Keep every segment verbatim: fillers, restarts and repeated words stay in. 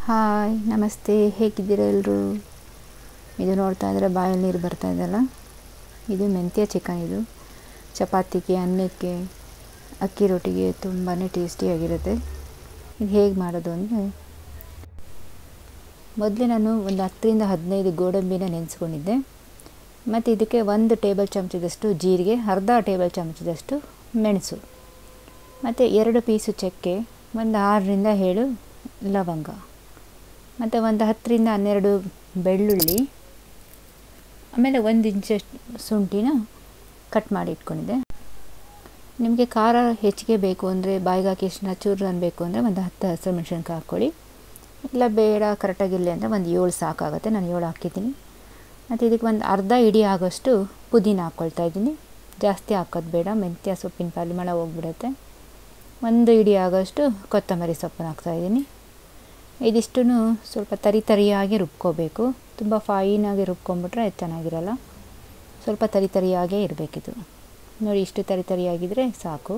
Hi ನಮಸ್ತೆ, ಹೇಗಿದ್ದೀರಾ ಎಲ್ಲರೂ? ಇದು ನೋಡ್ತಾ ಇದ್ದರೆ ಬಾಯಲ್ಲಿ ನೀರು ಬರ್ತಾ ಇದೆಯಲ್ಲ, ಇದು ಮೆಂತ್ಯ ಚಿಕನ್. ಇದು ಚಪಾತಿಗೆ, ಅನ್ನಕ್ಕೆ, ಅಕ್ಕಿ ರೊಟ್ಟಿಗೆ ತುಂಬಾ ಟೇಸ್ಟಿಯಾಗಿರುತ್ತೆ. ಇದು ಹೇಗೆ ಮಾಡೋದು ಅಂದರೆ, ಮೊದಲೇ ನಾನು ಒಂದು ಹತ್ತರಿಂದ ಹದಿನೈದು ಗೋಡಂಬಿನ ನೆನೆಸ್ಕೊಂಡಿದ್ದೆ. ಮತ್ತು ಇದಕ್ಕೆ ಒಂದು ಟೇಬಲ್ ಚಮಚದಷ್ಟು ಜೀರಿಗೆ, ಅರ್ಧ ಟೇಬಲ್ ಚಮಚದಷ್ಟು ಮೆಣಸು, ಮತ್ತು ಎರಡು ಪೀಸು ಚಕ್ಕೆ, ಒಂದು ಆರರಿಂದ ಏಳು ಲವಂಗ, ಮತ್ತು ಒಂದು ಹತ್ತರಿಂದ ಹನ್ನೆರಡು ಬೆಳ್ಳುಳ್ಳಿ, ಆಮೇಲೆ ಒಂದು ಇಂಚಷ್ಟು ಶುಂಠಿನ ಕಟ್ ಮಾಡಿ ಇಟ್ಕೊಂಡಿದ್ದೆ. ನಿಮಗೆ ಖಾರ ಹೆಚ್ಚಿಗೆ ಬೇಕು ಅಂದರೆ, ಬಾಯಿಗೆ ಹಾಕಿ ಎಷ್ಟು ಚೂರು ಅನ್ಬೇಕು ಅಂದರೆ ಒಂದು ಹತ್ತು ಹಸಿರು ಮೆಣಸಿನ್ಕಾಯಿ ಹಾಕ್ಕೊಳ್ಳಿ. ಇಲ್ಲ ಬೇಡ ಕರೆಕ್ಟಾಗಿರಲಿ ಅಂದರೆ ಒಂದು ಏಳು ಸಾಕಾಗುತ್ತೆ. ನಾನು ಏಳು ಹಾಕಿದ್ದೀನಿ. ಮತ್ತು ಇದಕ್ಕೆ ಒಂದು ಅರ್ಧ ಇಡಿ ಆಗೋಷ್ಟು ಪುದೀನ ಹಾಕ್ಕೊಳ್ತಾ ಇದ್ದೀನಿ. ಜಾಸ್ತಿ ಹಾಕೋದು ಬೇಡ, ಮೆಂತ್ಯ ಸೊಪ್ಪಿನ ಪರಿಮಳ ಹೋಗ್ಬಿಡುತ್ತೆ. ಒಂದು ಇಡಿ ಆಗೋಷ್ಟು ಕೊತ್ತಂಬರಿ ಸೊಪ್ಪನ್ನು ಹಾಕ್ತಾಯಿದ್ದೀನಿ. ಇದಿಷ್ಟು ಸ್ವಲ್ಪ ತರಿ ತರಿಯಾಗಿ ರುಬ್ಕೋಬೇಕು. ತುಂಬ ಫೈನಾಗಿ ರುಬ್ಕೊಂಬಿಟ್ರೆ ಚೆನ್ನಾಗಿರಲ್ಲ. ಸ್ವಲ್ಪ ತರಿ ತರಿಯಾಗೇ ಇರಬೇಕಿದು. ನೋಡಿ, ಇಷ್ಟು ತರಿ ತರಿಯಾಗಿದ್ದರೆ ಸಾಕು.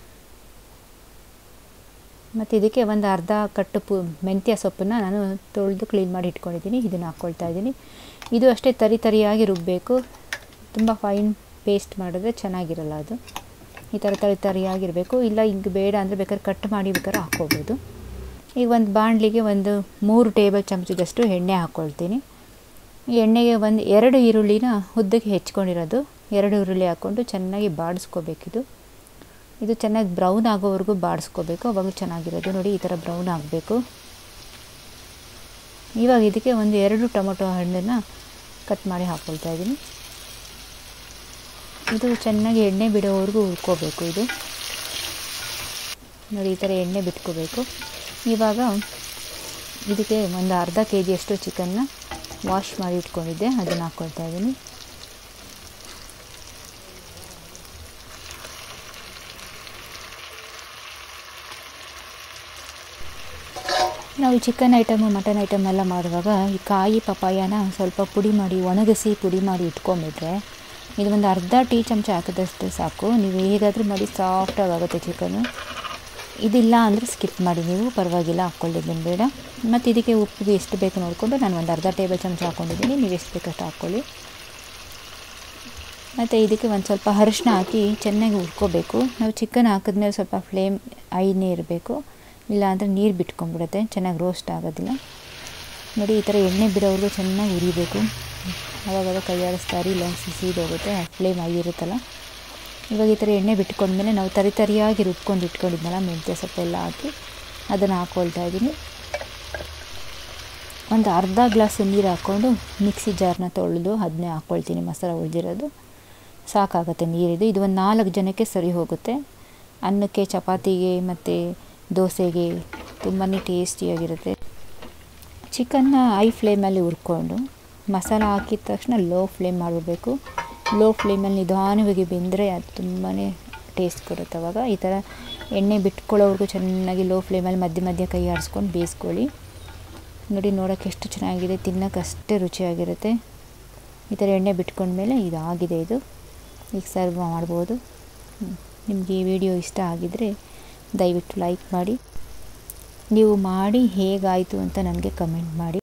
ಮತ್ತು ಇದಕ್ಕೆ ಒಂದು ಅರ್ಧ ಕಟ್ಟು ಪು ಮೆಂತ್ಯ ಸೊಪ್ಪನ್ನು ನಾನು ತೊಳೆದು ಕ್ಲೀನ್ ಮಾಡಿ ಇಟ್ಕೊಂಡಿದ್ದೀನಿ. ಇದನ್ನು ಹಾಕ್ಕೊಳ್ತಾ ಇದ್ದೀನಿ. ಇದು ಅಷ್ಟೇ ತರಿ ತರಿಯಾಗಿ ರುಬ್ಬಬೇಕು. ತುಂಬ ಫೈನ್ ಪೇಸ್ಟ್ ಮಾಡಿದ್ರೆ ಚೆನ್ನಾಗಿರಲ್ಲ ಅದು. ಈ ಥರ ತರಿ ತರಿಯಾಗಿರಬೇಕು. ಇಲ್ಲ ಹಿಂಗೆ ಬೇಡ ಅಂದರೆ ಬೇಕಾದ್ರೆ ಕಟ್ ಮಾಡಿ ಬೇಕಾದ್ರೆ ಹಾಕ್ಕೋಬೋದು. ಈಗ ಒಂದು ಬಾಣಲಿಗೆ ಒಂದು ಮೂರು ಟೇಬಲ್ ಚಮಚದಷ್ಟು ಎಣ್ಣೆ ಹಾಕ್ಕೊಳ್ತೀನಿ. ಈ ಎಣ್ಣೆಗೆ ಒಂದು ಎರಡು ಈರುಳ್ಳಿನ ಉದ್ದಕ್ಕೆ ಹೆಚ್ಕೊಂಡಿರೋದು, ಎರಡು ಈರುಳ್ಳಿ ಹಾಕ್ಕೊಂಡು ಚೆನ್ನಾಗಿ ಬಾಡಿಸ್ಕೋಬೇಕಿದು. ಇದು ಚೆನ್ನಾಗಿ ಬ್ರೌನ್ ಆಗೋವರೆಗೂ ಬಾಡಿಸ್ಕೋಬೇಕು, ಅವಾಗ ಚೆನ್ನಾಗಿರೋದು. ನೋಡಿ, ಈ ಥರ ಬ್ರೌನ್ ಆಗಬೇಕು. ಇವಾಗ ಇದಕ್ಕೆ ಒಂದು ಎರಡು ಟೊಮೊಟೊ ಹಣ್ಣನ್ನು ಕಟ್ ಮಾಡಿ ಹಾಕ್ಕೊಳ್ತಾ ಇದ್ದೀನಿ. ಇದು ಚೆನ್ನಾಗಿ ಎಣ್ಣೆ ಬಿಡೋವರೆಗೂ ಹುರ್ಕೋಬೇಕು. ಇದು ನೋಡಿ, ಈ ಥರ ಎಣ್ಣೆ ಬಿಟ್ಕೋಬೇಕು. ಇವಾಗ ಇದಕ್ಕೆ ಒಂದು ಅರ್ಧ ಕೆ ಜಿಯಷ್ಟು ಚಿಕನ್ನ ವಾಶ್ ಮಾಡಿ ಇಟ್ಕೊಂಡಿದ್ದೆ, ಅದನ್ನು ಹಾಕ್ಕೊಳ್ತಾ ಇದ್ದೀನಿ. ನಾವು ಚಿಕನ್ ಐಟಮು, ಮಟನ್ ಐಟಮ್ ಎಲ್ಲ ಮಾಡುವಾಗ ಈ ಕಾಯಿ ಪಪಾಯನ ಸ್ವಲ್ಪ ಪುಡಿ ಮಾಡಿ ಒಣಗಿಸಿ ಪುಡಿ ಮಾಡಿ ಇಟ್ಕೊಂಡ್ಬಿಟ್ರೆ ಇದು ಒಂದು ಅರ್ಧ ಟೀ ಚಮಚ ಹಾಕಿದಷ್ಟು ಸಾಕು. ನೀವು ಹೇಗಾದರೂ ಮಾಡಿ ಸಾಫ್ಟಾಗಿ ಆಗುತ್ತೆ ಚಿಕನ್ನು. ಇದಿಲ್ಲ ಅಂದರೆ ಸ್ಕಿಪ್ ಮಾಡಿ, ನೀವು ಪರವಾಗಿಲ್ಲ, ಹಾಕ್ಕೊಳ್ಳೋದೇನು ಬೇಡ. ಮತ್ತು ಇದಕ್ಕೆ ಉಪ್ಪು ಎಷ್ಟು ಬೇಕು ನೋಡಿಕೊಂಡು ನಾನು ಒಂದು ಅರ್ಧ ಟೇಬಲ್ ಚಮಚ ಹಾಕ್ಕೊಂಡಿದ್ದೀನಿ. ನೀವು ಎಷ್ಟು ಬೇಕಷ್ಟು ಹಾಕ್ಕೊಳ್ಳಿ. ಮತ್ತು ಇದಕ್ಕೆ ಒಂದು ಸ್ವಲ್ಪ ಅರಿಶಿನ ಹಾಕಿ ಚೆನ್ನಾಗಿ ಹುರ್ಕೋಬೇಕು. ನಾವು ಚಿಕನ್ ಹಾಕಿದ್ಮೇಲೆ ಸ್ವಲ್ಪ ಫ್ಲೇಮ್ ಐನೇ ಇರಬೇಕು, ಇಲ್ಲಾಂದರೆ ನೀರು ಬಿಟ್ಕೊಂಡ್ಬಿಡುತ್ತೆ, ಚೆನ್ನಾಗಿ ರೋಸ್ಟ್ ಆಗೋದಿಲ್ಲ. ನೋಡಿ, ಈ ಥರ ಎಣ್ಣೆ ಬಿಡೋವರೆಗೂ ಚೆನ್ನಾಗಿ ಉರಿಬೇಕು. ಆವಾಗ ಕೈ ಆಡಿಸ್ತಾ ಇರಿ, ಇಲ್ಲ ಸಿಸಿದೋಗುತ್ತೆ, ಫ್ಲೇಮ್ ಐ ಇರುತ್ತಲ್ಲ. ಇವಾಗ ಈ ಥರ ಎಣ್ಣೆ ಬಿಟ್ಕೊಂಡ್ಮೇಲೆ ನಾವು ತರಿ ತರಿಯಾಗಿ ರುಬ್ಕೊಂಡು ಇಟ್ಕೊಂಡಿದ್ನಲ್ಲ ಮೆಂತ್ಯ ಸೊಪ್ಪೆಲ್ಲ ಹಾಕಿ ಅದನ್ನು ಹಾಕ್ಕೊಳ್ತಾ ಇದ್ದೀನಿ. ಒಂದು ಅರ್ಧ ಗ್ಲಾಸ್ ನೀರು ಹಾಕ್ಕೊಂಡು ಮಿಕ್ಸಿ ಜಾರ್ನ ತೊಳೆದು ಅದನ್ನೇ ಹಾಕ್ಕೊಳ್ತೀನಿ. ಮಸಾಲ ಉಳಿದಿರೋದು ಸಾಕಾಗುತ್ತೆ ನೀರಿದು. ಇದು ಒಂದು ನಾಲ್ಕು ಜನಕ್ಕೆ ಸರಿ ಹೋಗುತ್ತೆ. ಅನ್ನಕ್ಕೆ, ಚಪಾತಿಗೆ ಮತ್ತು ದೋಸೆಗೆ ತುಂಬಾ ಟೇಸ್ಟಿಯಾಗಿರುತ್ತೆ. ಚಿಕನ್ನ ಐ ಫ್ಲೇಮಲ್ಲಿ ಹುರ್ಕೊಂಡು ಮಸಾಲ ಹಾಕಿದ ತಕ್ಷಣ ಲೋ ಫ್ಲೇಮ್ ಮಾಡಿಬಿಡ್ಬೇಕು. ಲೋ ಫ್ಲೇಮಲ್ಲಿ ನಿಧಾನವಾಗಿ ಬೆಂದರೆ ಅದು ತುಂಬಾ ಟೇಸ್ಟ್ ಕೊಡುತ್ತೆ. ಅವಾಗ ಈ ಥರ ಎಣ್ಣೆ ಬಿಟ್ಕೊಳ್ಳೋವರೆಗೂ ಚೆನ್ನಾಗಿ ಲೋ ಫ್ಲೇಮಲ್ಲಿ ಮಧ್ಯೆ ಮಧ್ಯೆ ಕೈ ಆಡಿಸ್ಕೊಂಡು ಬೇಯಿಸ್ಕೊಳ್ಳಿ. ನೋಡಿ, ನೋಡೋಕ್ಕೆ ಎಷ್ಟು ಚೆನ್ನಾಗಿದೆ, ತಿನ್ನೋಕೆ ಅಷ್ಟೇ ರುಚಿಯಾಗಿರುತ್ತೆ. ಈ ಥರ ಎಣ್ಣೆ ಬಿಟ್ಕೊಂಡ್ಮೇಲೆ ಇದಾಗಿದೆ. ಇದು ಈಗ ಸರ್ವ್ ಮಾಡ್ಬೋದು. ನಿಮಗೆ ಈ ವಿಡಿಯೋ ಇಷ್ಟ ಆಗಿದ್ದರೆ ದಯವಿಟ್ಟು ಲೈಕ್ ಮಾಡಿ. ನೀವು ಮಾಡಿ ಹೇಗಾಯಿತು ಅಂತ ನನಗೆ ಕಮೆಂಟ್ ಮಾಡಿ.